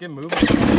get moving.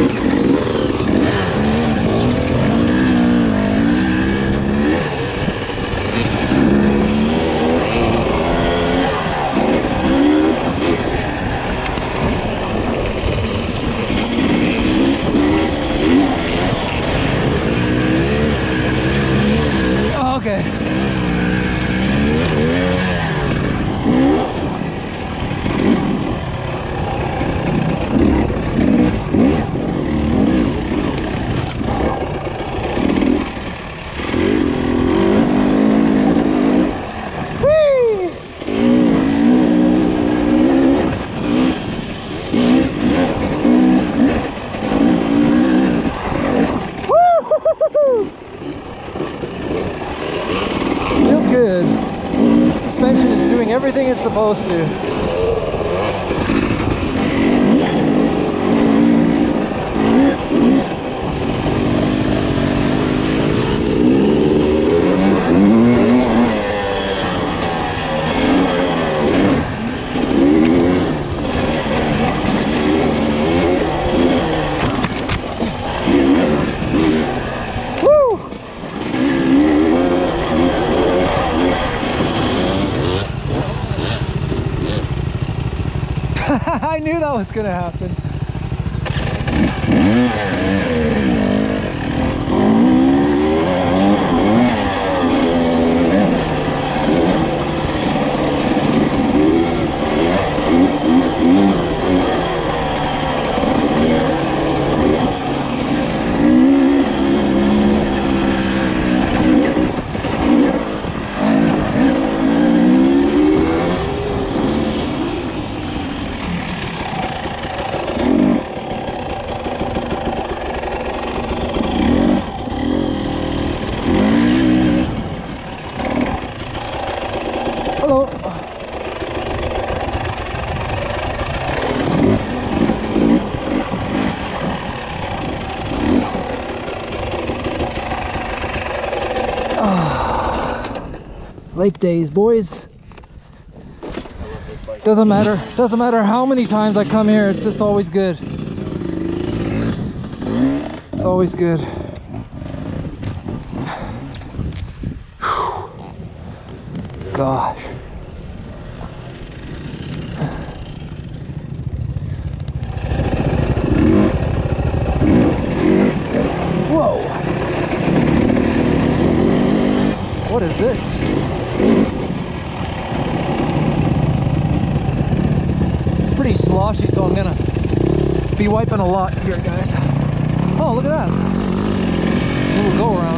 Good. Suspension is doing everything it's supposed to. I knew that was gonna happen. Hello. Lake days, boys. Doesn't matter how many times I come here, it's just always good. It's always good. Gosh. Whoa. What is this? It's pretty sloshy, so I'm gonna be wiping a lot here, guys. Oh, look at that. Little go around.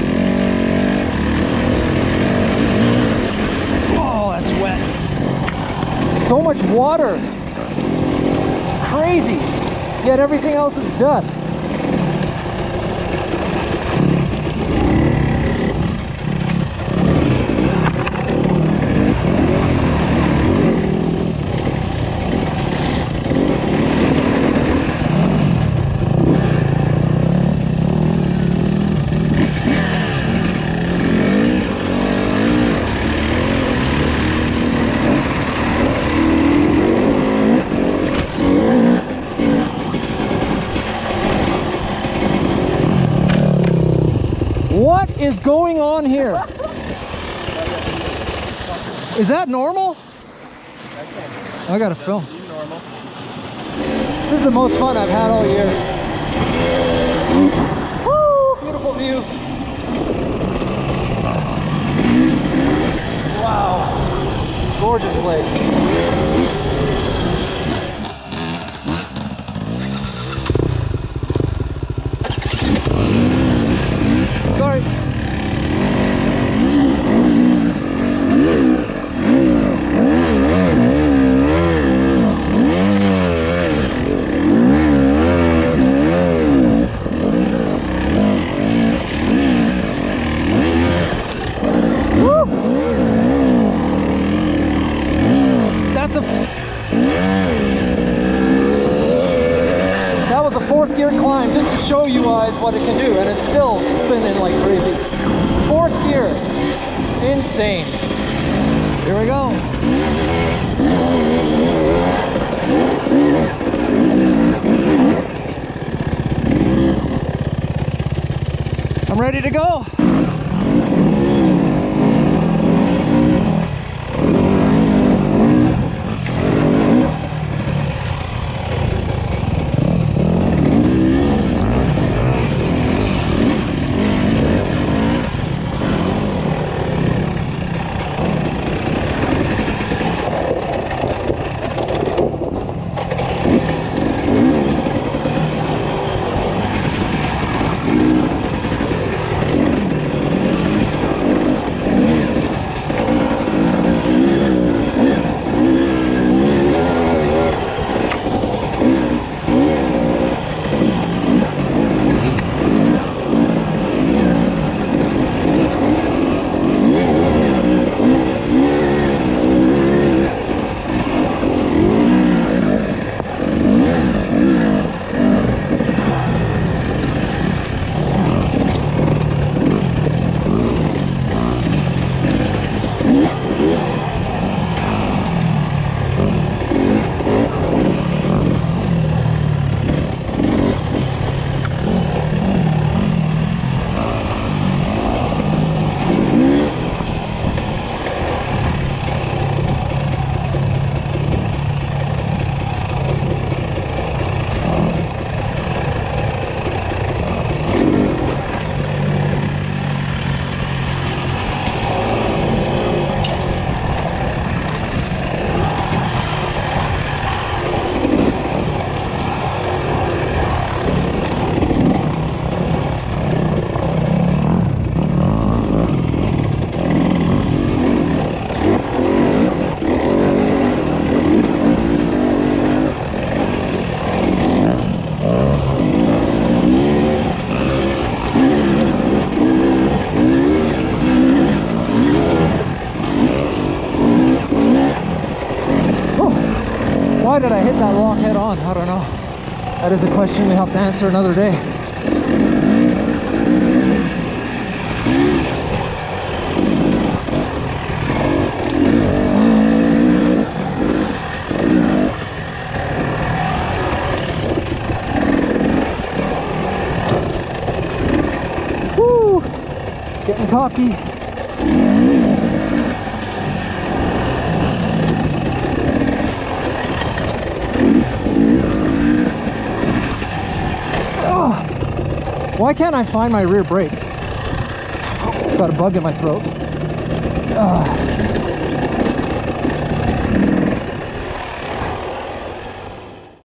Oh, that's wet. So much water. It's crazy. Yet everything else is dust. What is going on here? Is that normal? I gotta film. This is the most fun I've had all year. Woo! Beautiful view. Wow. Gorgeous place. Sorry. Woo! That was a 4th gear climb just to show you guys what it can do, and it's still spinning like crazy. 4th gear. Insane. Here we go. I'm ready to go. Why did I hit that rock head on? I don't know. That is a question we have to answer another day. Woo! Getting cocky. Why can't I find my rear brake? Got a bug in my throat.